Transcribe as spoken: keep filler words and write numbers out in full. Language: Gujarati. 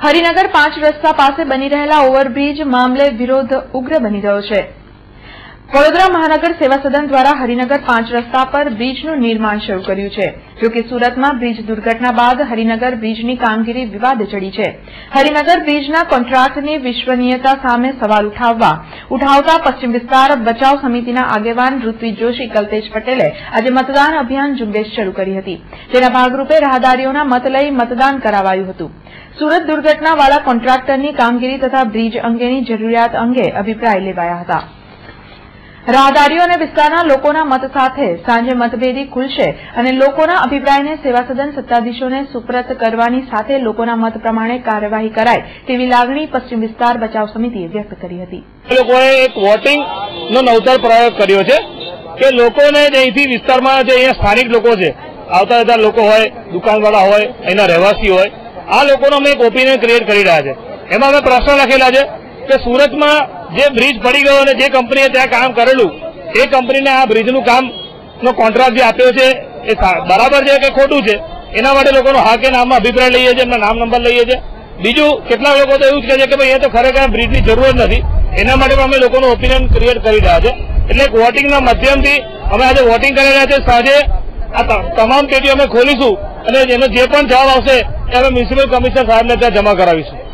હરિનગર પાંચ રસ્તા પાસે બની રહેલા ઓવરબ્રિજ મામલે વિરોધ ઉગ્ર બની રહ્યો છે। વડોદરા મહાનગર સેવા સદન દ્વારા હરિનગર પાંચ રસ્તા પર બ્રિજનું નિર્માણ શરૂ કર્યું છે। જોકે સુરતમાં બ્રિજ દુર્ઘટના બાદ હરિનગર બ્રિજની કામગીરી વિવાદ ચડી છે। હરિનગર બ્રિજના કોન્ટ્રાક્ટની વિશ્વસનીયતા સામે સવાલ ઉઠાવવા ઉઠાવતા પશ્ચિમ વિસ્તાર બચાવ સમિતિના આગેવાન ઋત્વિજ જોશી કલ્પેજ પટેલે આજે મતદાન અભિયાન ઝુંબેશ શરૂ કરી હતી। જેના ભાગરૂપે રાહદારીઓના મત લઈ મતદાન કરાવાયું હતું। સુરત દુર્ઘટનાવાળા કોન્ટ્રાક્ટરની કામગીરી તથા બ્રિજ અંગેની જરૂરિયાત અંગે અભિપ્રાય લેવાયા હતા। રાહદારીઓ અને વિસ્તારના લોકોના મત સાથે સાંજે મતપેટી ખુલશે અને લોકોના અભિપ્રાયને સેવા સદન સત્તાધીશોને સુપરત કરવાની સાથે લોકોના મત પ્રમાણે કાર્યવાહી કરાય તેવી લાગણી પશ્ચિમ વિસ્તાર બચાવ સમિતિએ વ્યક્ત કરી હતી। લોકોએ એક વોટિંગનો નવતર પ્રયોગ કર્યો છે કે લોકોને અહીંથી વિસ્તારમાં જે અહીંયા સ્થાનિક લોકો છે, આવતા જતા લોકો હોય, દુકાનવાળા હોય, અહીંના રહેવાસી હોય, આ લોકોનો અમે એક ઓપિનિયન ક્રિએટ કરી રહ્યા છે। એમાં અમે પ્રશ્ન લખેલા છે કે સુરતમાં જે બ્રિજ પડી ગયો અને જે કંપનીએ ત્યાં કામ કરેલું એ કંપનીને આ બ્રિજનું કામનો કોન્ટ્રાક્ટ જે આપ્યો છે એ બરાબર છે કે ખોટું છે, એના માટે લોકોનો હા કે નામમાં અભિપ્રાય લઈએ છીએ, એમના નામ નંબર લઈએ છીએ। બીજું, કેટલાક લોકો તો એવું જ કહે છે કે ભાઈ એ તો ખરેખર બ્રિજની જરૂર નથી, એના માટે પણ અમે લોકોનું ઓપિનિયન ક્રિએટ કરી રહ્યા છે। એટલે વોટિંગના માધ્યમથી અમે આજે વોટિંગ કરી રહ્યા છે। સાંજે આ તમામ પેટીઓ અમે ખોલીશું અને એનો જે પણ જવાબ આવશે એ અમે મ્યુનિસિપલ કમિશનર સાહેબને ત્યાં જમા કરાવીશું।